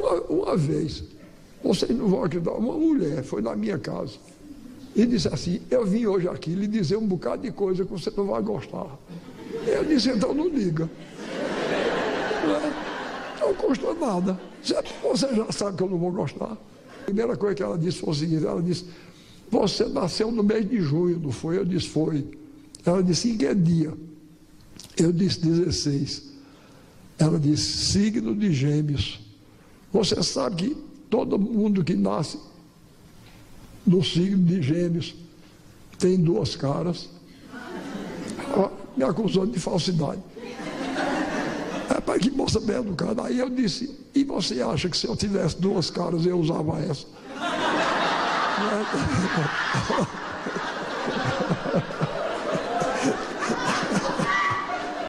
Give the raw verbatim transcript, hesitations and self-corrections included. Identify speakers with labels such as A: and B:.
A: Uma, uma vez, vocês não vão acreditar, uma mulher foi na minha casa e disse assim: eu vim hoje aqui lhe dizer um bocado de coisa que você não vai gostar. Eu disse: então não liga. Não, não custa nada. Você já sabe que eu não vou gostar. A primeira coisa que ela disse foi o seguinte: ela disse: você nasceu no mês de junho, não foi? Eu disse: foi. Ela disse: em que dia? Eu disse: dezesseis. Ela disse: signo de Gêmeos. Você sabe que todo mundo que nasce no signo de Gêmeos tem duas caras. Ela me acusou de falsidade. É para que moça bem educada. Aí eu disse: e você acha que se eu tivesse duas caras eu usava essa?